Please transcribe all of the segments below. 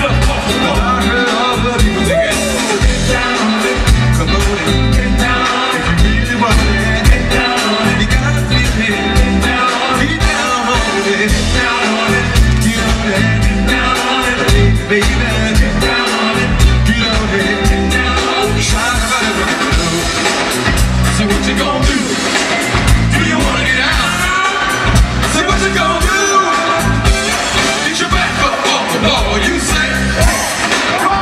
You say, come on.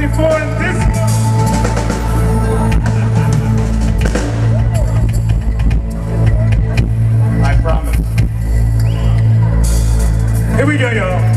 before in this. I promise. Here we go, y'all.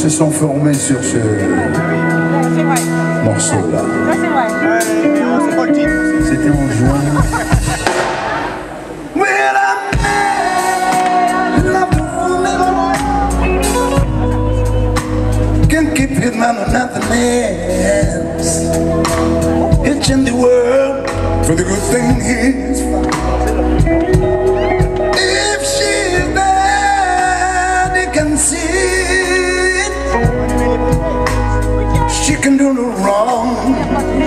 se sont formés sur ce morceau-là. C'était en juin. With man or nothing else. It's in the world for the good thing is if she's bad, you can see it. She can do no wrong.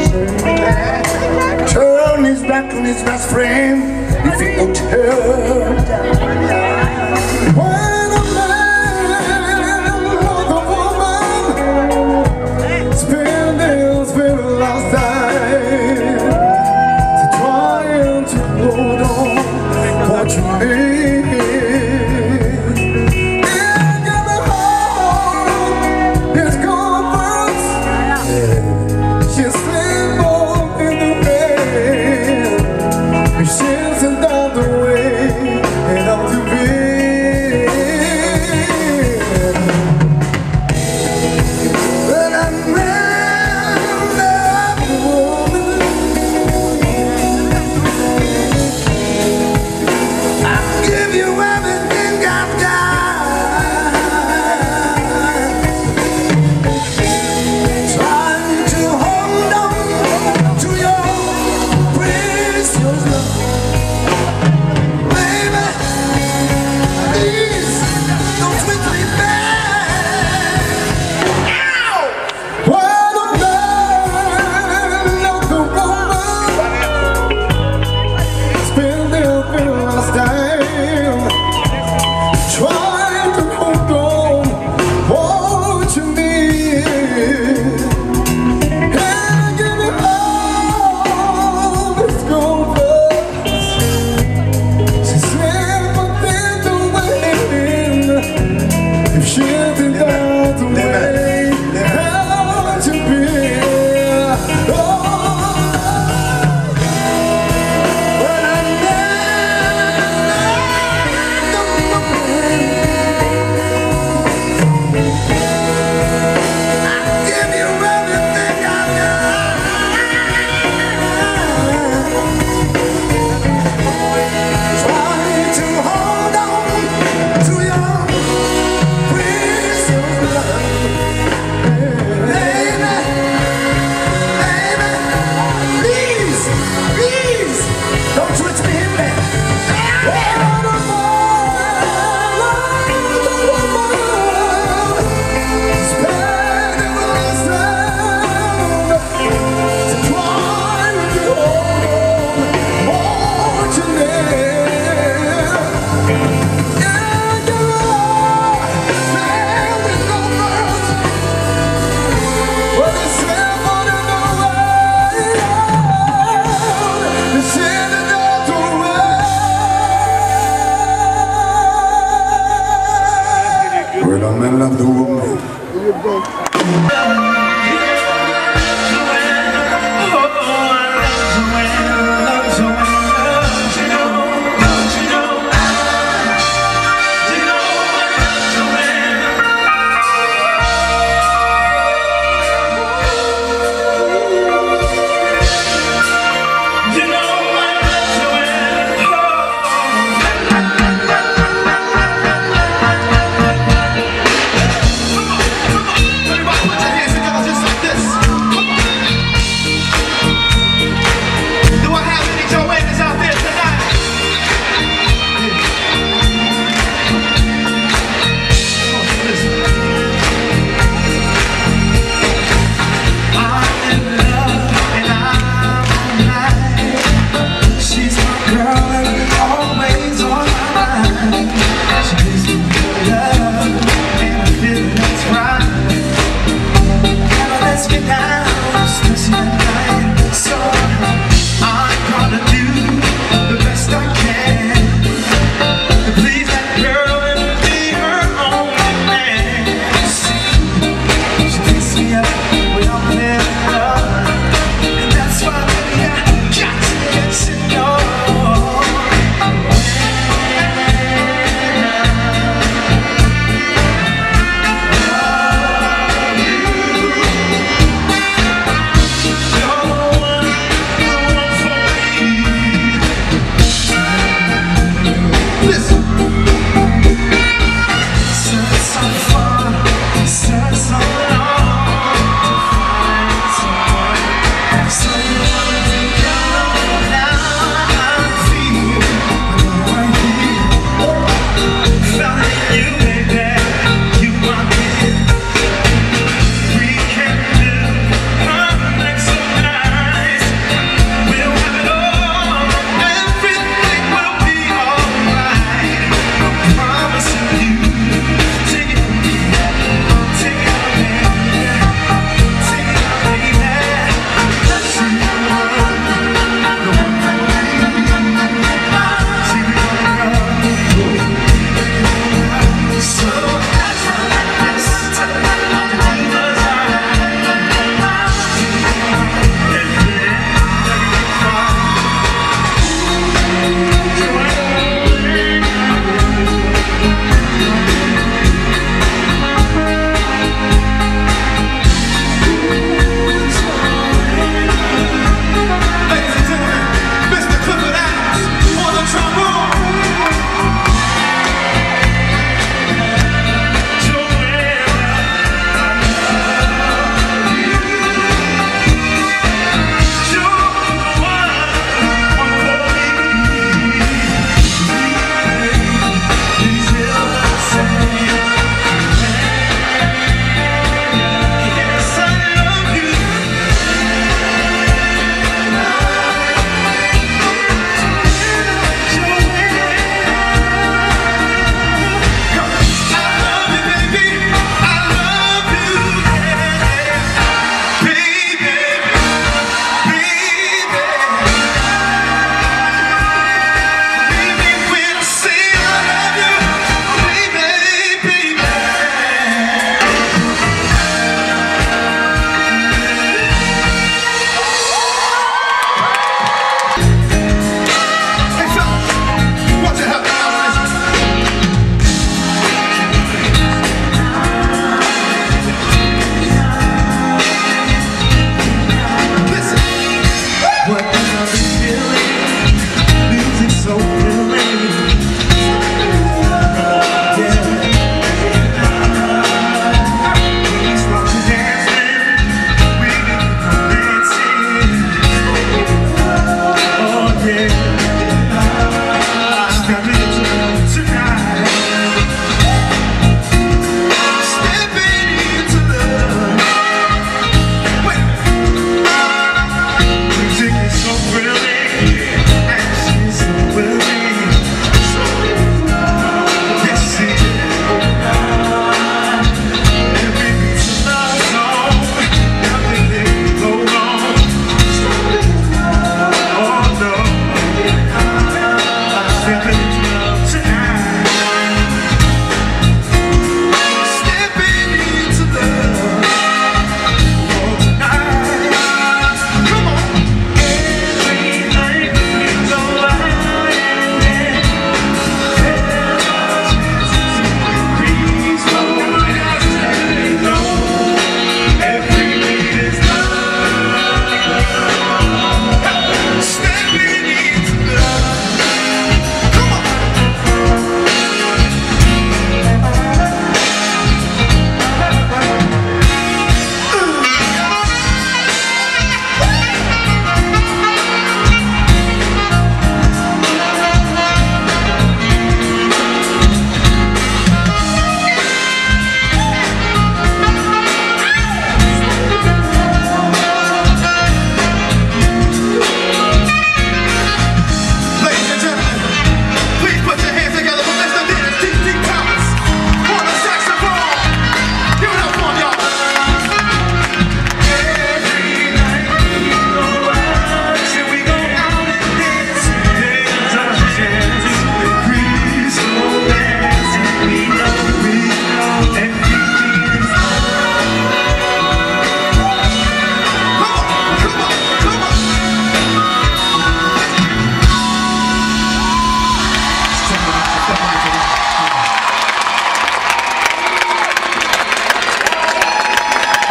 Turn his back on his best friend if he put her down. Well, I'm in love with the woman.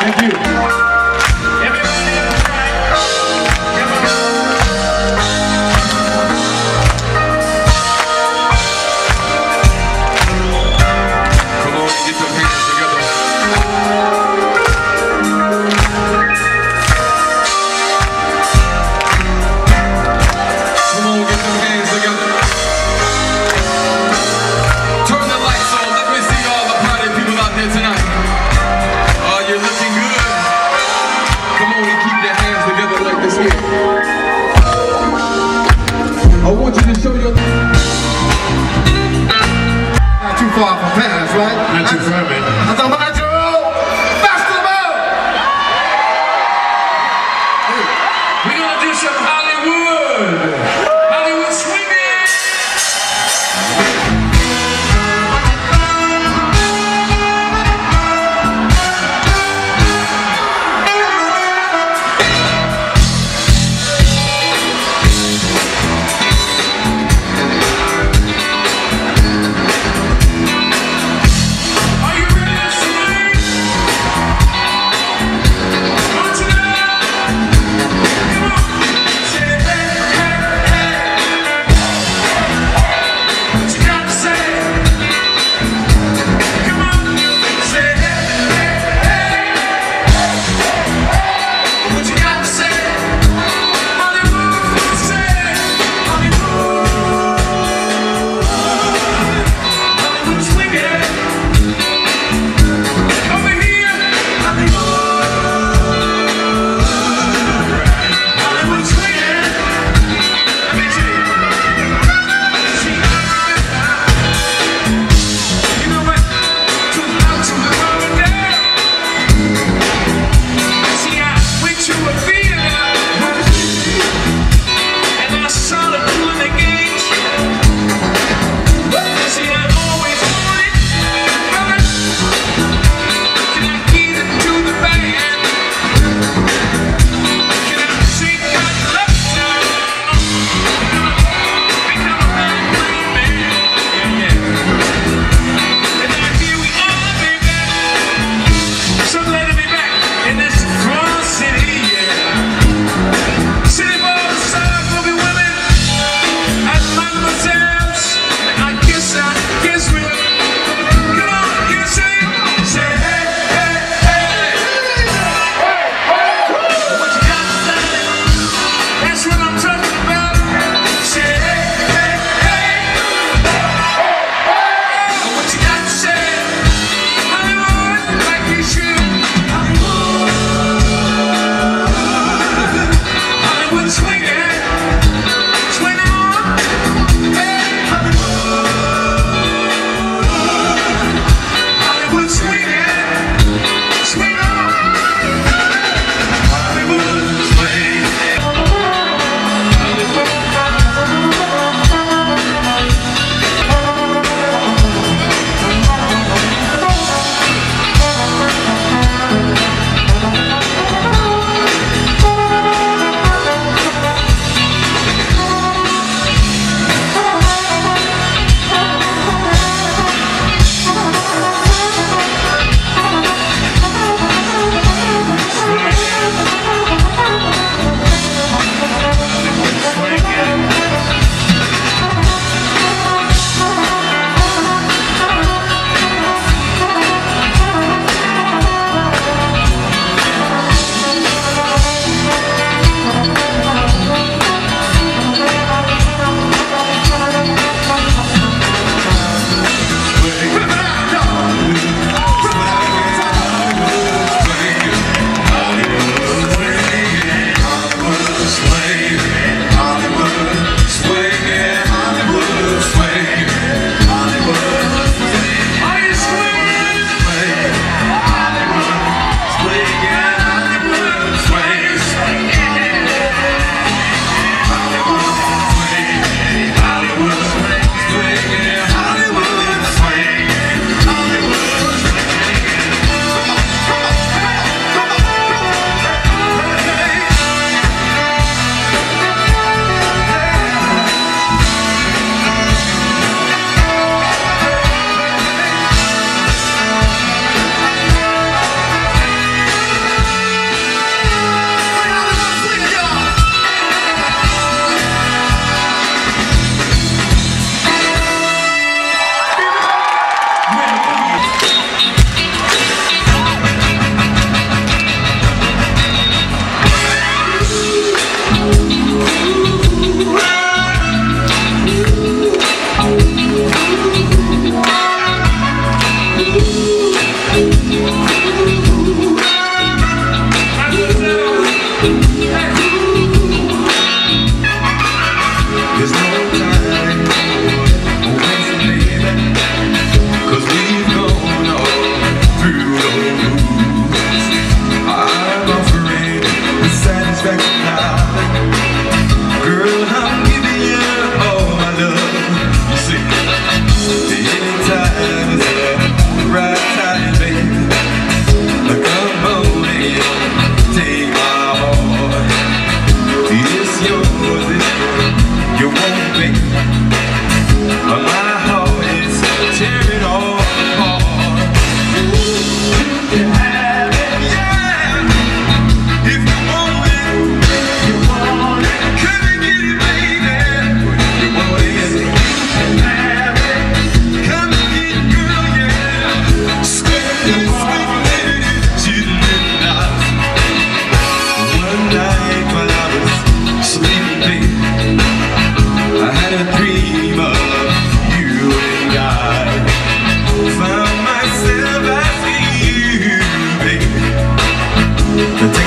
Thank you. Everybody on the track. Come on. Come on, get your hands together. Come on, get your hands together. Turn the lights on. Let me see all the party people out there tonight. Oh, you're looking good. Come on and keep your hands together like this here. I want you to show your... Not too far from Paris, right? Not too far, man. I'm talking about your festival! We're gonna do some Hollywood. Hollywood swinging. Are you ready to swing?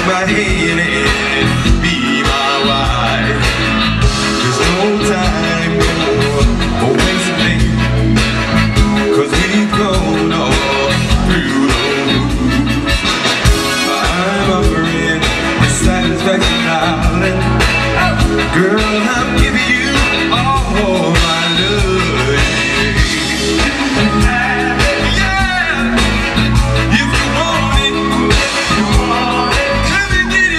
my hand and be my wife. There's no time for wasting, 'cause we've gone all through the moves. I'm offering the satisfaction, darling. Girl, I'm giving you all my love. Yeah, if you want it, let me get it.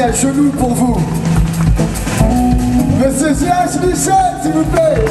à genoux pour vous. Monsieur J.H. Michel, s'il vous plaît.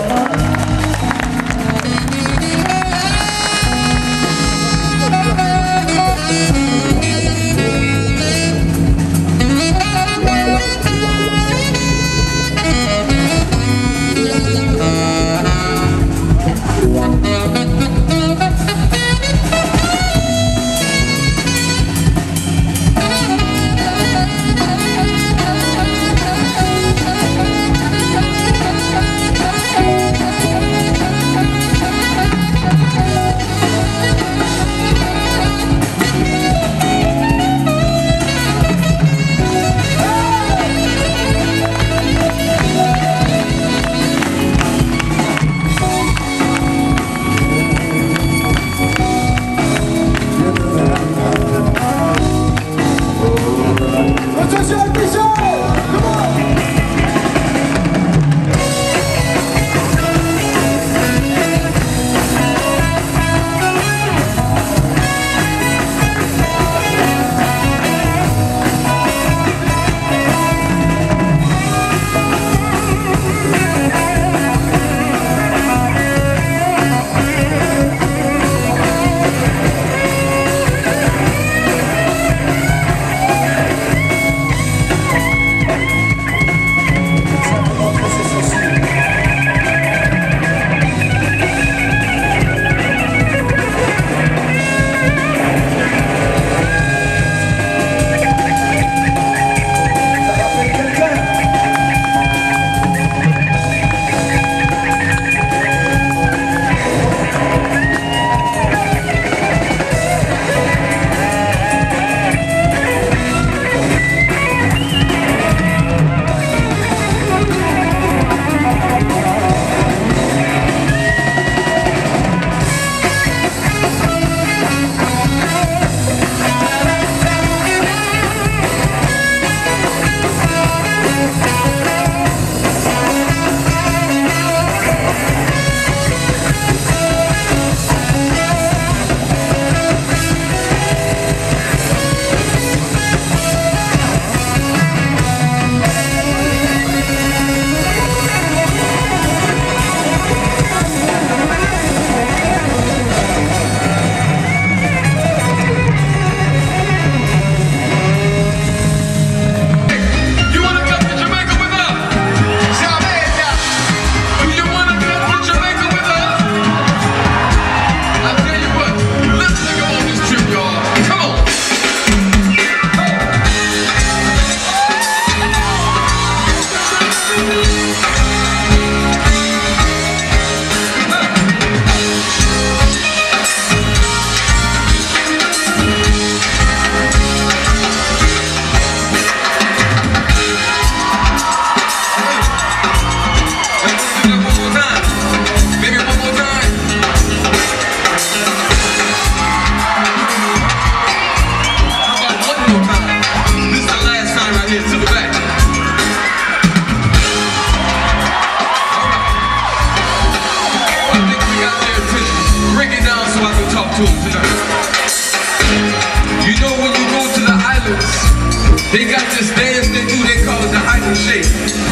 You know when you go to the islands, they got this dance they do, they call it the island shake.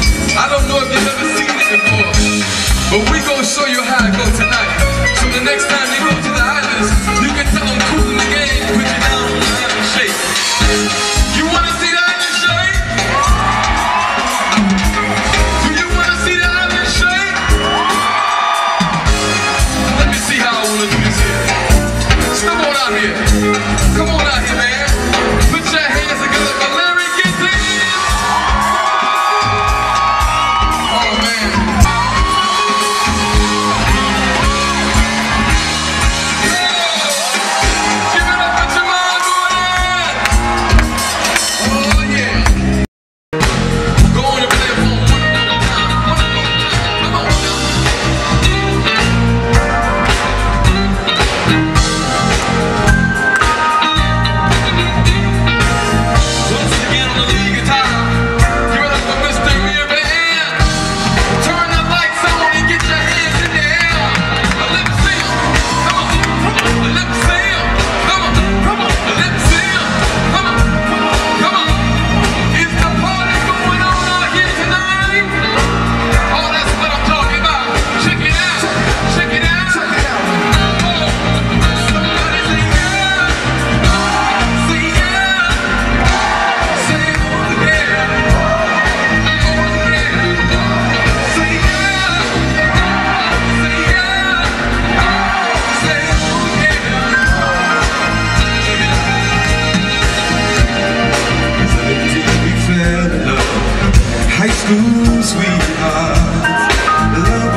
I don't know if you've ever seen it before, but we gonna show you how it goes tonight. So the next time you go to the islands, you can tell them cool in the game, put you down on the island shake. You wanna see the island shake? Do you wanna see the island shake? Let me see how I wanna do this here. Step on out here. Come on out here, man. Put your hands together for Larry Giddens. Oh, man.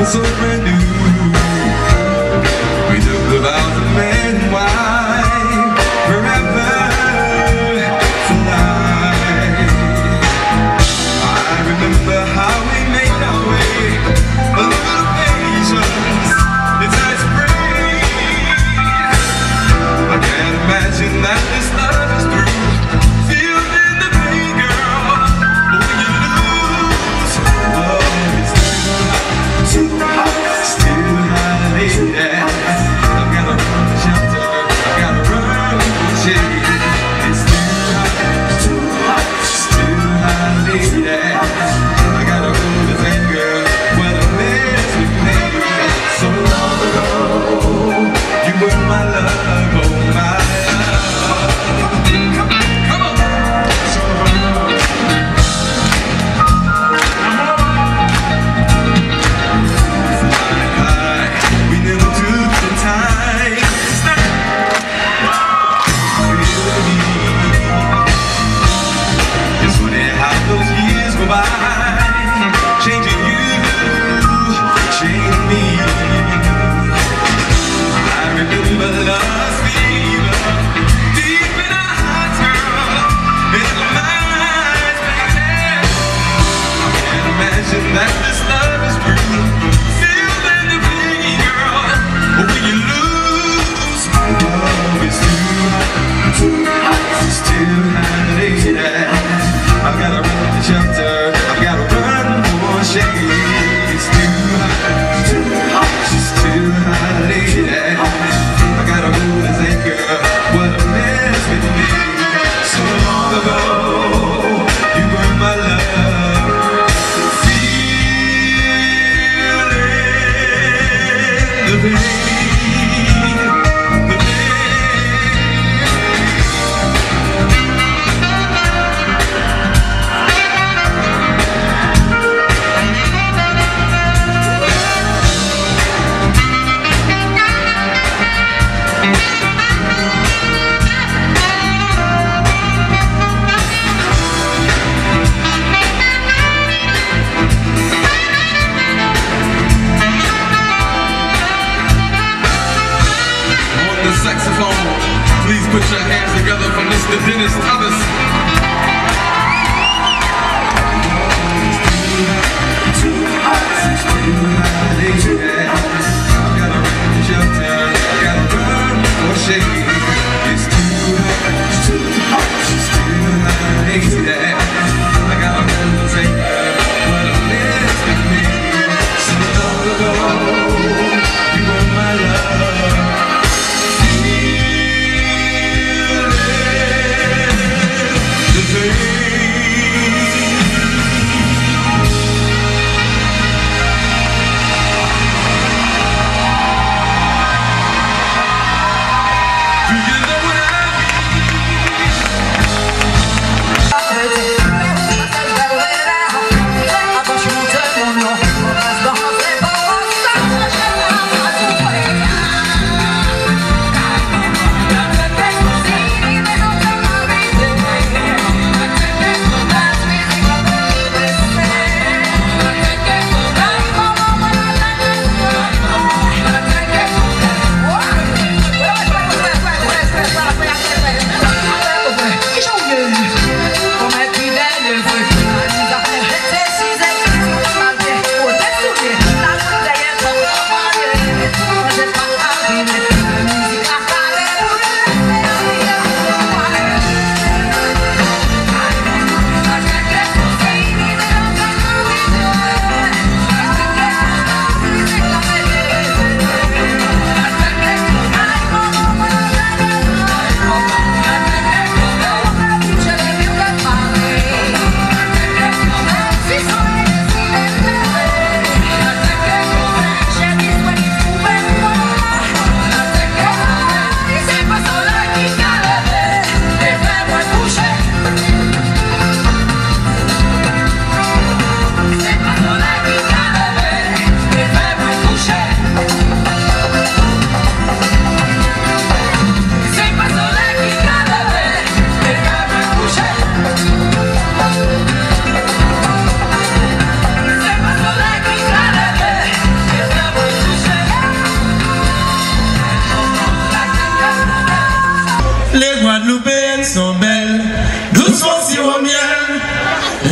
was so brand new. We took the vows of man and wife forever for life. I remember how we made our way, a little patience, it's ice cream. I can't imagine that this love is through. Feel in the pain, girl, but when you lose, love is too hot, too hot, lady. I've gotta run the shelter, I've gotta run the shade. It's too hot, lady. I gotta go to that girl, what a mess we made. So long ago, you were my love, oh my love. Come on. We never took the time to stop. It's funny how those years go by, changing you, changing me. I remember love's fever deep in our hearts, girl, in our minds, baby. Can't imagine that this love is true. Feeling the pain, girl, but when you lose, love is too hot, it's too hot, lady. I've gotta run the shelter, I've gotta run for shade. It's too hot, it's too hot, lady. I gotta hold this anchor, what a mess with me. So long ago, you were my love. Feeling the pain. Saxophone, please put your hands together for Mr. Dennis Thomas. Too hot, lady. I gotta run the shelter, I gotta run for shade. It's too hot, lady. I gotta run the anchor, what a mess with me. So long ago, you were my love.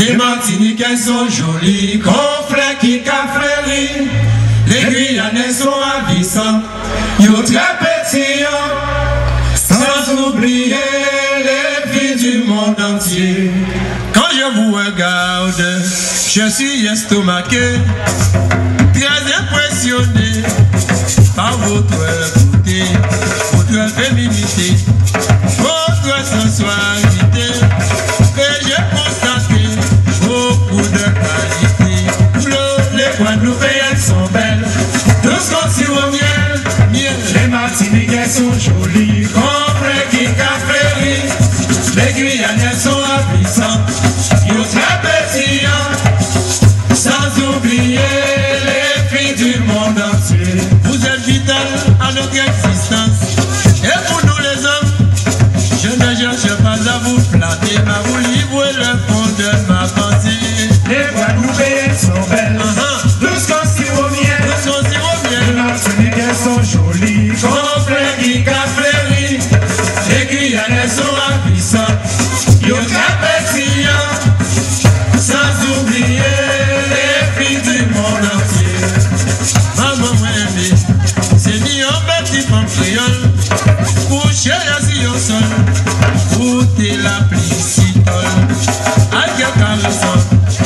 Les Martiniquais sont jolis, confrères qui caféri. Les Guyanais sont ravissants, yo très pétillants. Sans oublier les filles du monde entier. Quand je vous regarde, je suis estomaqué, très impressionné par votre beauté, votre féminité, votre sensualité. Et j'ai constaté beaucoup de qualités. Les Guadeloupéennes sont belles, tous comme au miel. Les Martiniquais sont jolis, compris qui caféri. Les Guyanais sont ravissants, ils très pétillants. Sans oublier les filles du monde entier. Vous êtes vital à notre existence. Et pour nous les hommes, je ne cherche pas à vous flatter, mais à vous livrer le fond de ma pensée. Les Guadeloupéennes sont belles, tous comme sirop miel. Les Martiniquais sont jolis, complets qui caféri. Les Guyanais sont ravissants, ils très pétillants. Sans oublier les filles du monde entier. Maman aimée, c'est ni un petit femme créole, couché assis au sol, où t'es la plicitole. Aïe, caressant,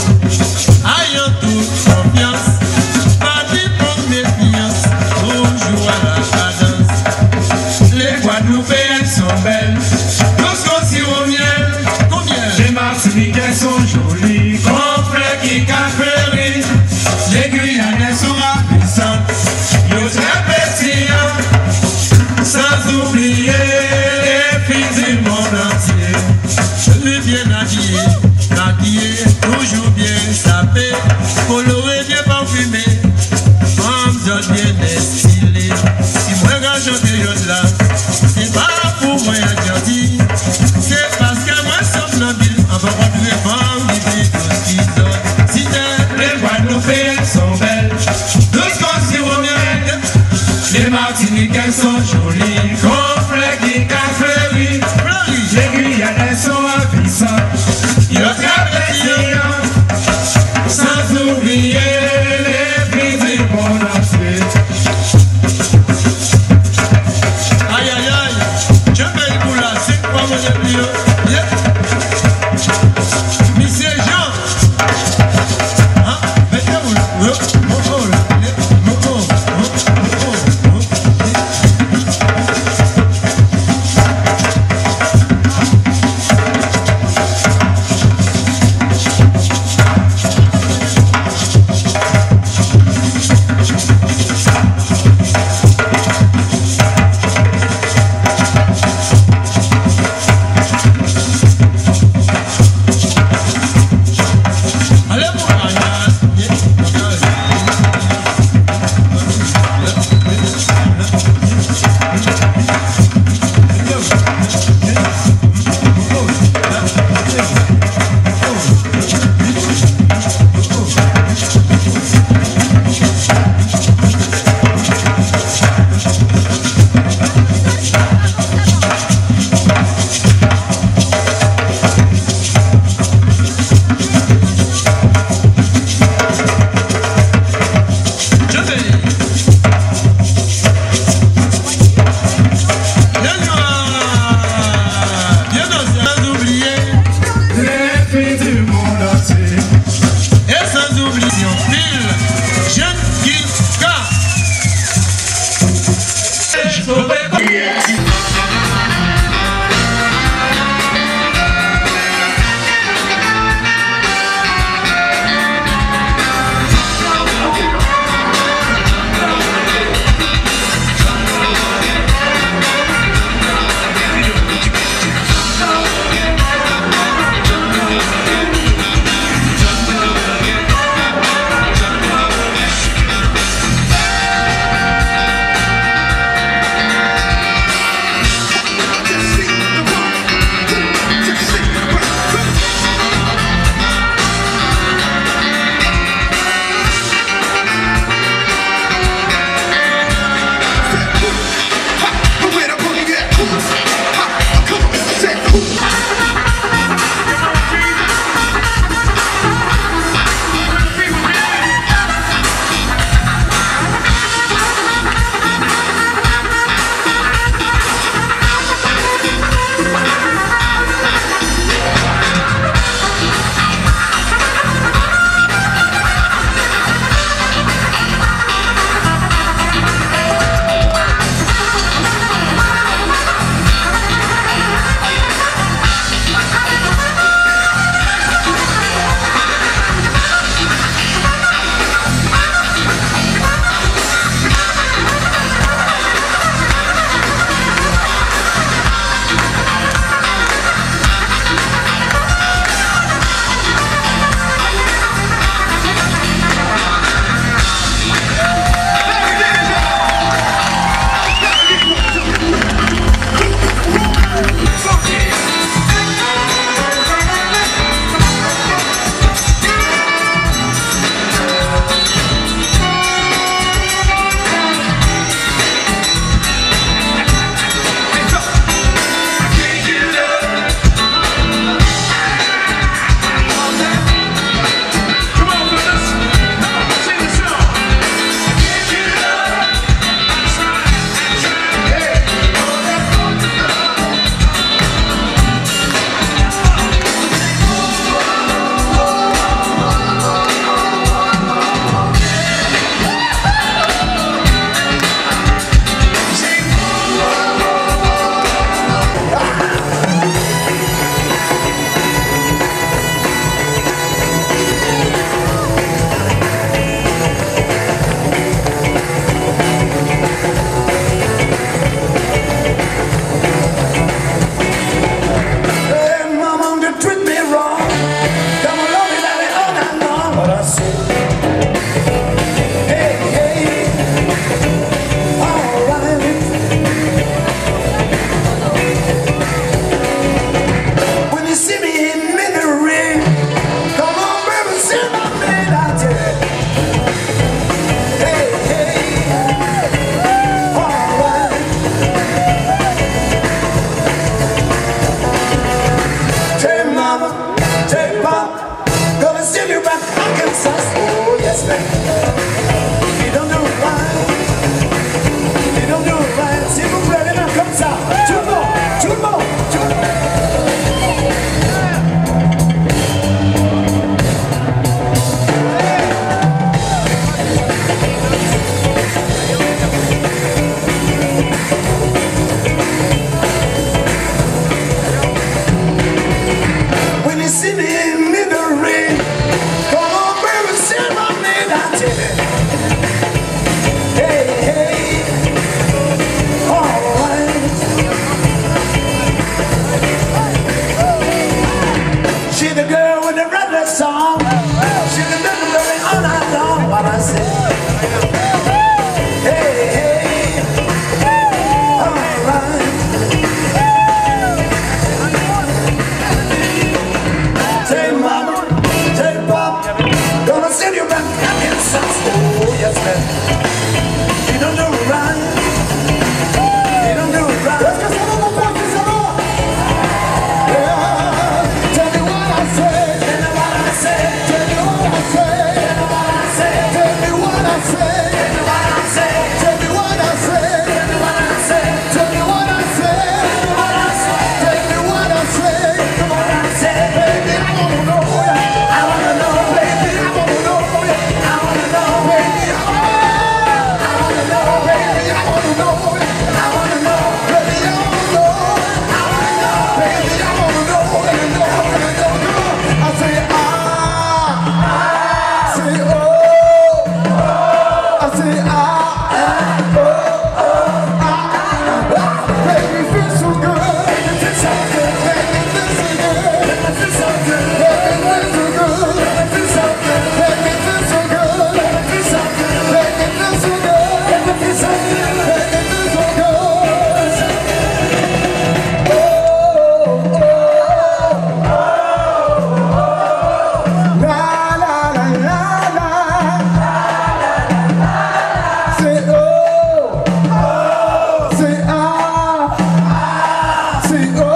aïe en toute confiance, pas d'y prendre méfiance, toujours à la cadence. Les Guadeloupéennes sont belles, tous comme sirop miel. Les Martiniquais sont jolis, complets qui caféri. Les Guyanais sont ravissants, ils très pétillants. Sans oublier les filles du monde entier. Je suis bien habillé, maquillé, toujours bien sapé, coloré, bien parfumé, homme bien stylé. Si moi regarde chanter là, c'est pas pour moi gentil, c'est parce que moi somnambule, on va continuer par vivre tout ce qu'ils donnent. Si les Guadeloupéennes sont belles, tous comme sirop miel. Les Martiniquais sont jolis, complets qui caféri. Les Guyanais sont ravissants, ils très pétillants. Sans oublier les filles du monde entier. Aïe aïe aïe, je paye pour la 5 fois mon éplio. Monsieur Jean, mettez-vous When you see me in the rain, come on, baby, say my name, I tell you. Hey, hey, all right. She the girl with the red song. She the little girl all night long. What I say? Hey, hey, all right. Say mama, say pop, gonna send you back in some school. Yes, man. You don't do it right. You don't do it right. Est-ce que ça va mon pote, ça va? Yeah. Tell me what I say. Tell me what I say. Tell me what I say. Tell me what I say. Tell me what I say. Tell me what I say. Tell me what I say. Tell me what I say. Tell me what I say. What I say. Baby, I wanna know. I wanna know, baby. I wanna know. I wanna know, Baby, I wanna know. baby. Baby, I wanna know. I wanna know, Baby, I wanna know. I wanna know, Baby, I wanna know. I say ah. Say oh. I say ah. Baby, feel so good. Baby, feel so good. Baby, feel so good. I feel so good. Baby, feel so good. I feel so good. Baby, feel so good. I feel so good. Baby, feel so good. I feel so good. Baby, feel so good. La la la la la. Say oh. Say ah. Say oh.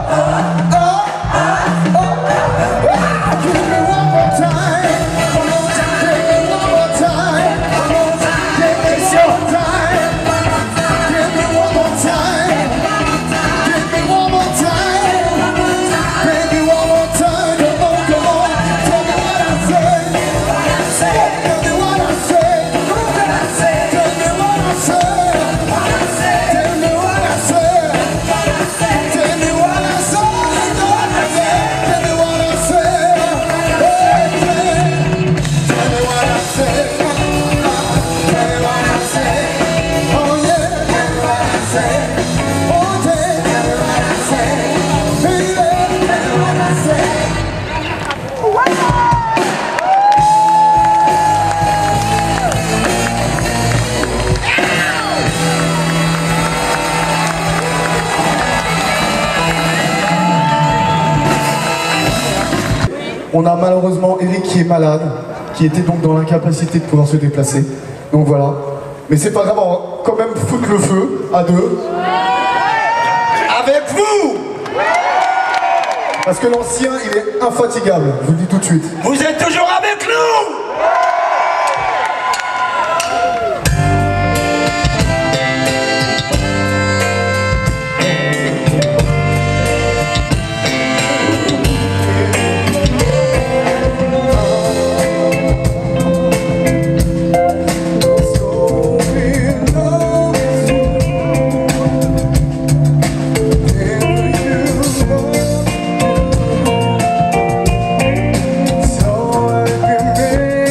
Give me one more time. Give me one more time. Give me one more time. Give me one more time. Baby, one more time. Come on, come on. Tell me what I say. Tell me what I say. Tell me what I say. Tell me what I say. Tell me what I say. Tell me what I say. Tell me what I say. Hey, hey. Tell me what I say. Tell me what I say. Oh yeah. Tell me what I say. Oh yeah. Tell me what I say. Baby. Tell me what I say. On a malheureusement Eric qui est malade, qui était donc dans l'incapacité de pouvoir se déplacer. Donc voilà. Mais c'est pas grave, on va quand même foutre le feu à deux. Avec vous! Parce que l'ancien, il est infatigable, je vous le dis tout de suite. Vous êtes toujours avec nous. So I've been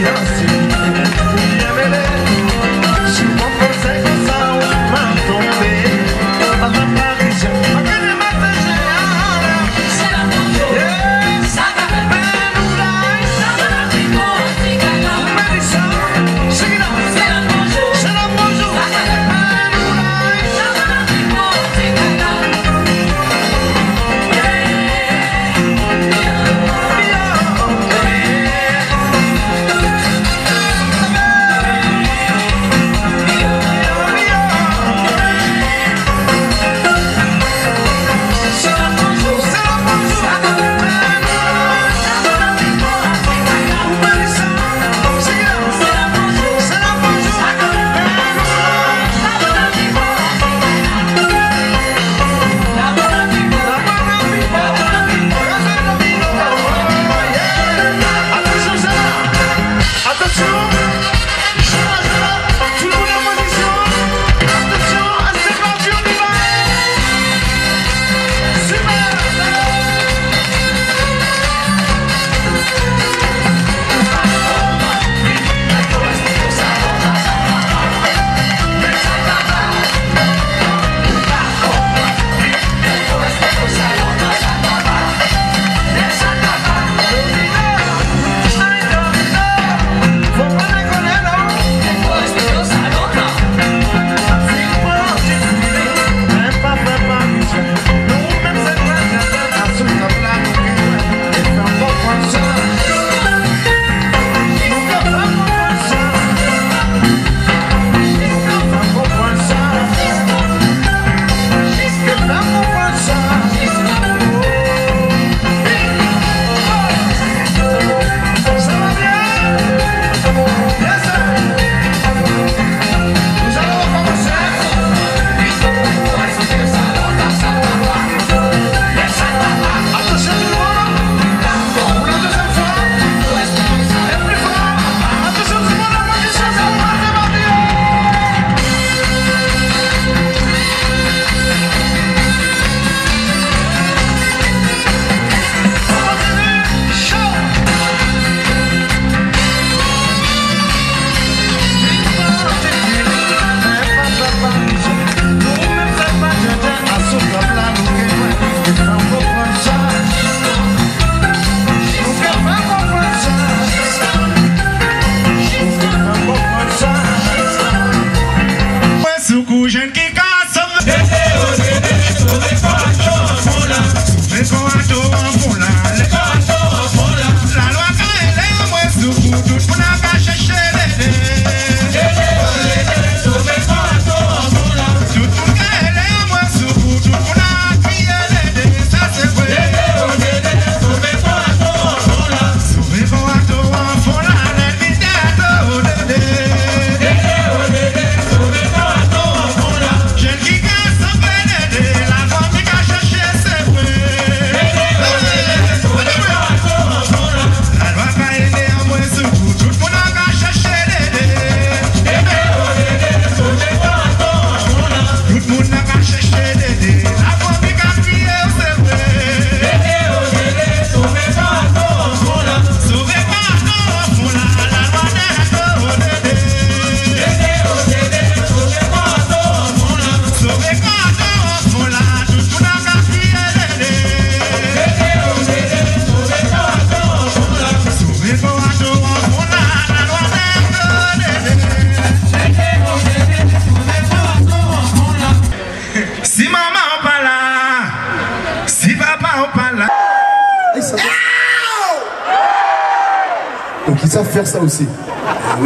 Donc ils savent faire ça aussi. Oui.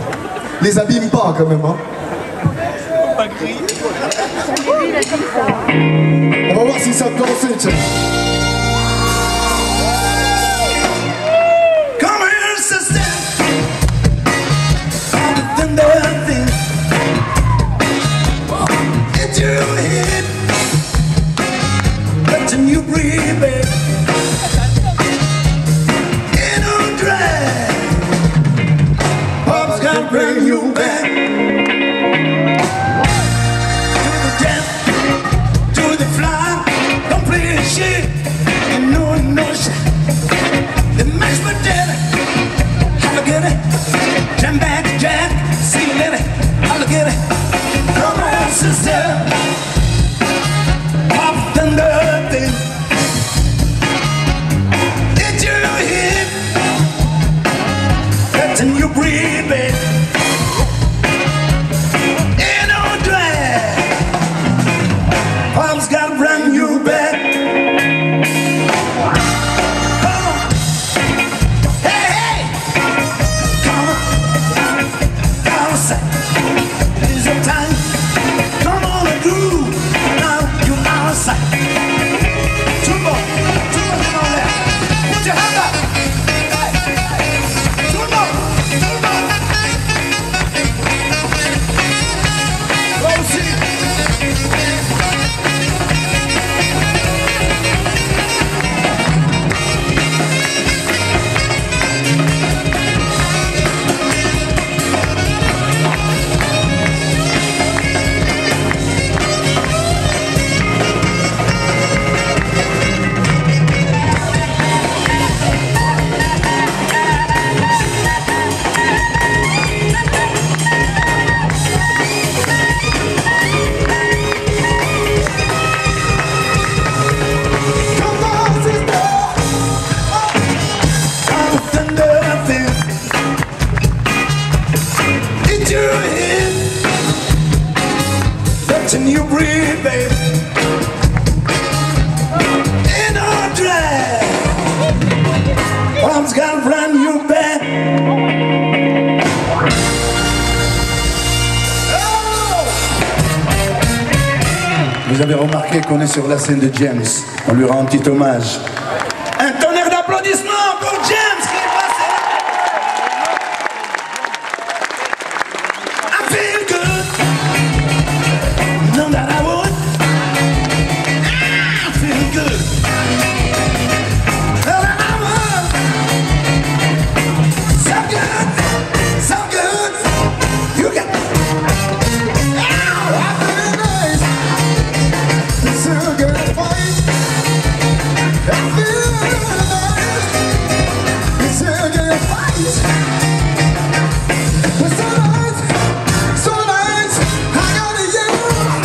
Les abîme pas quand même, hein. On va voir si ça peut danser, tiens. Come here, sister. On the tender thing. It's your head. Letting you breathe, babe. In a drag. Pop's gonna bring you back. To the death, to the fly. Don't play shit. And no shit. It makes me dead. I forget it. Jam back, Jack, see you later, I'll get it. Come on, sister, pop thunder thing. Did you hear? Letting you breathe, baby. Ain't no drag. Pop's got a brand new bed. Come on, hey, hey, come on, down say, it's your time. Come on and groove, now you outside. Two more, come on there. Put your hand up. Two more. Go see. Letting you breathe, baby. In our drag, Mom's got a brand new bed. Oh! Vous avez remarqué qu'on est sur la scène de James. On lui rend un petit hommage. Un tonnerre d'applaudissements pour James qui est passé. I feel good. Know that I would. I feel good. Know that I would. So good, so good. You got me. Ow, I feel nice. It's so good, fight. I feel nice. It's so good, fight. It's so nice, so nice. I got it, yeah.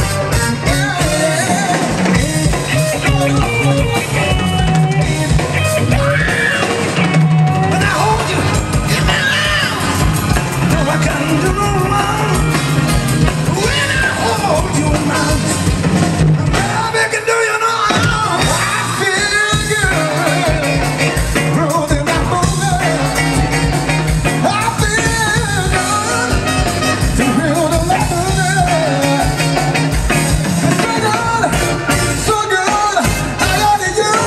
When I hold you in my arms, no, I can't do no wrong. When I hold you in my arms, I can do you no harm. I feel good, rolling that motor. I feel good, the real the so good, I got it, you.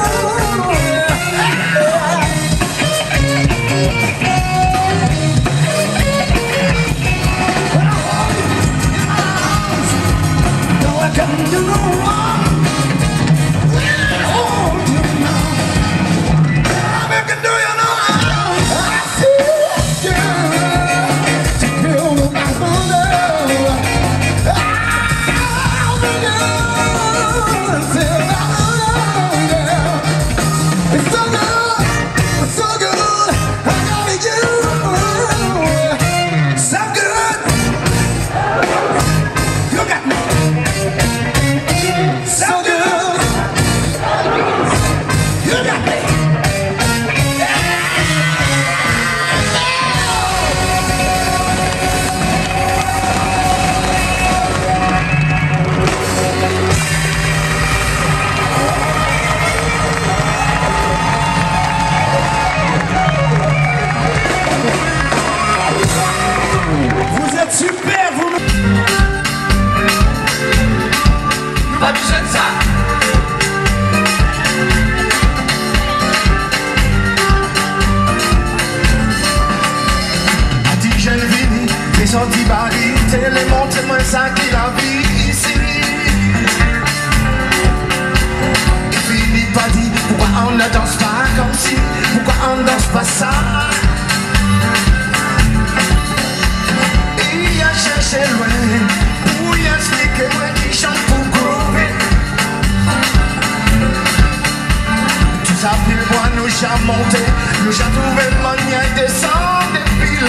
No, I can't do no wrong. When I hold you now, I can do you no harm. I feel good to feel my love. I'll be good until I love. It's so good, I got it, you. So good, you got me. So good, you got me. Vous êtes super, vous. Pas besoin de ça. A dit jeune Vini, les senti Paris, télé montre-moi ça qu'il a vu ici. Et Philippe pas dit, pourquoi on ne danse pas comme si, pourquoi on ne danse pas ça. Il a cherché loin, pour y expliquer moi qui chante pour groover. Tout ça, puis moi nous j'ai monté, nous j'ai trouvé manière de descendre depuis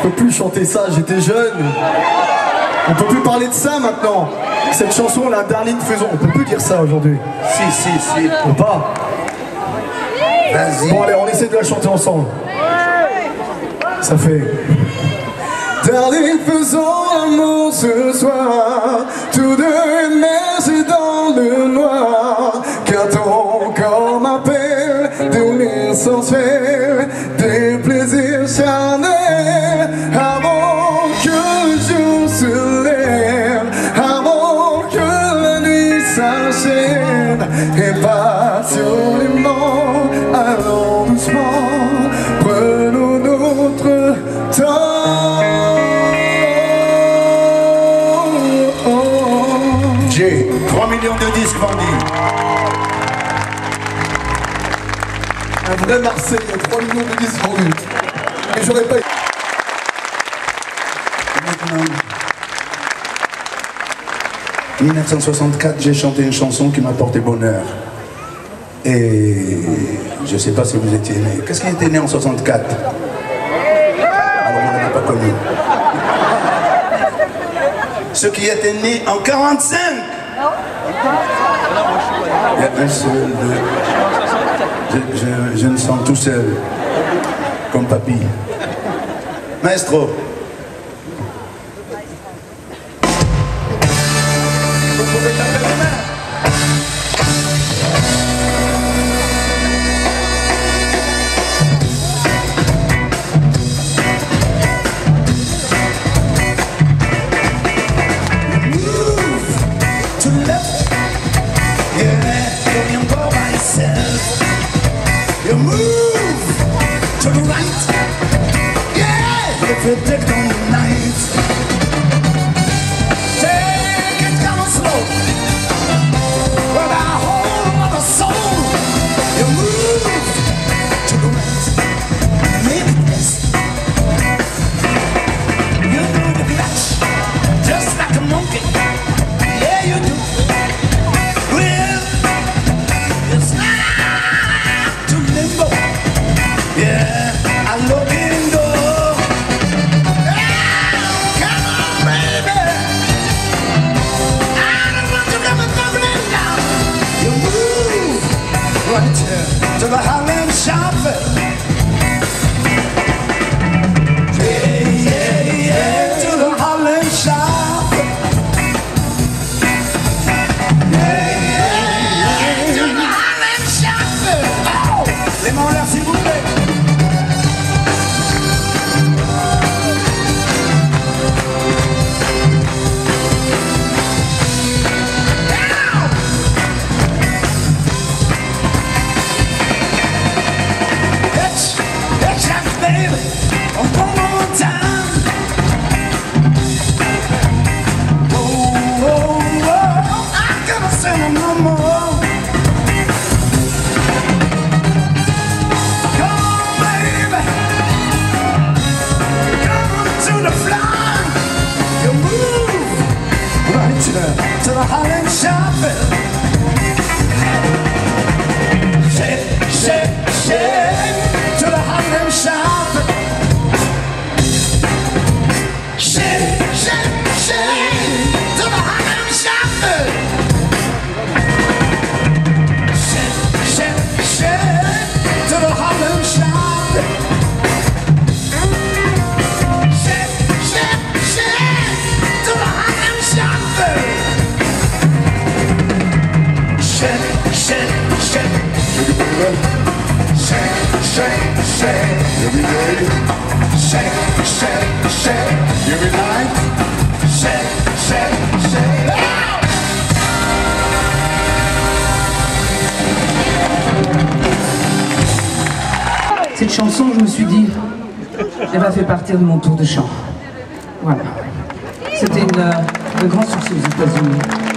peux plus chanter ça, j'étais jeune. On peut plus parler de ça maintenant. Cette chanson, la Darling Faison, on peut plus dire ça aujourd'hui. Si. On peut pas. Vas-y. Bon allez, on essaie de la chanter ensemble. Ça fait... Darling, faisons l'amour ce soir, tous deux immergés dans le noir, car ton corps m'appelle des liens sensuels, des plaisirs charnels, avant que le jour se lève, avant que la nuit s'enchaîne, et passionnément, allons doucement, prenons notre temps. J'ai 3 millions de disques vendus. Un vrai Marseille, 3 millions de disques vendus. Et j'aurais pas... Maintenant, 1964, j'ai chanté une chanson qui m'a porté bonheur. Et je ne sais pas si vous étiez né. Qu'est-ce qui était né en 64? Alors on ne l'a pas connu. Ceux qui étaient nés en 45. Il y a un seul, deux. Je me sens tout seul, comme papy. Maestro. Vous pouvez taper les mains. You move to the right, yeah, if you take on the night. Take it down slow, with a whole other soul. You move to the right, make it yes. You do the clutch, just like a monkey, yeah you do. Well, it's not. Yeah, I love it though. Come on, baby. I don't want to never coming down. You move right here to the Harlem Shuffle. Yeah, to the Harlem Shuffle. Yeah, to the Harlem Shuffle. Oh, les mains là, s'il vous plaît. To the Harlem Shuffle. Shake, shake, shake to the Harlem Shuffle. Shake, shake, shake to the Harlem Shuffle. Shake, shake, shake to the Harlem Shuffle. Shake, shake, shake to the Harlem Shuffle. Shake, shake, shake. Shake, shake, shake. Every day. Shake, shake, shake. Every night. Shake, shake, shake. Cette chanson, je me suis dit, elle va faire partie de mon tour de chant. Voilà. C'était un grand succès aux États-Unis.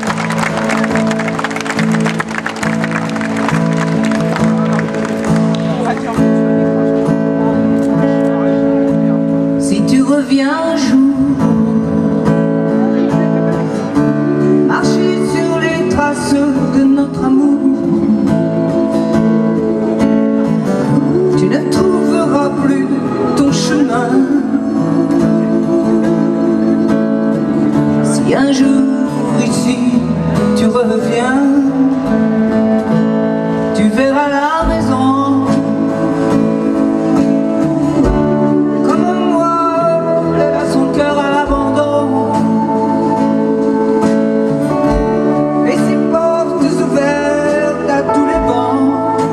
Si tu reviens un jour, marcher sur les traces de notre amour, tu ne trouveras plus ton chemin. Si un jour ici tu reviens, tu verras la maison. Comme moi, elle a son cœur à l'abandon. Et ses portes ouvertes à tous les vents.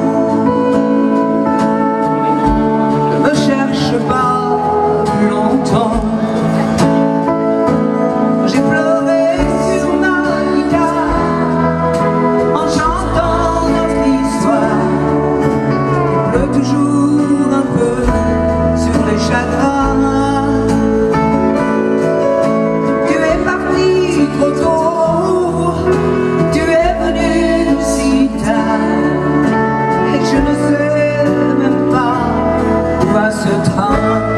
Ne me cherche pas plus longtemps. J'ai pleuré sur ma guitare en chantant notre histoire. Il pleut toujours un peu sur les chagrins. Tu es parti trop tôt, tu es venu si tard, et je ne sais même pas où va ce train.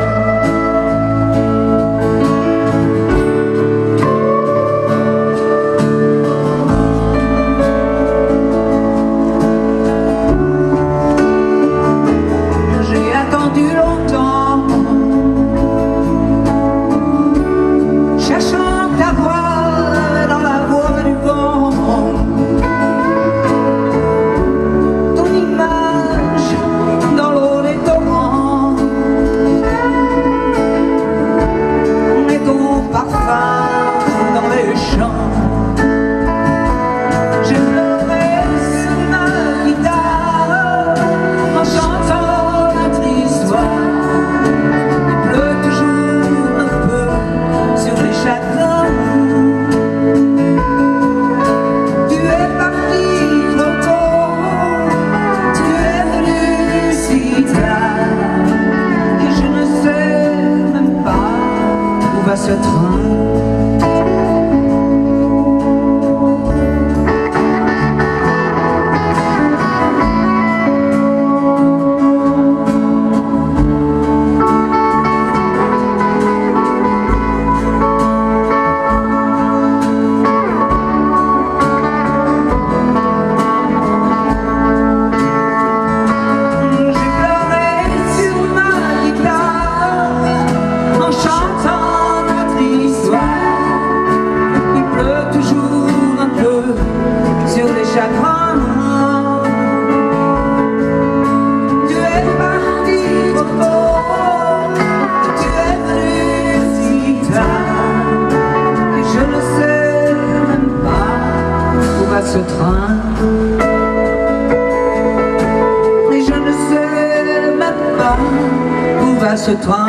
Ce train. Tu es parti trop tôt, tu es venu si tard, et je ne sais même pas où va ce train. Et je ne sais même pas où va ce train.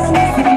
Thank you.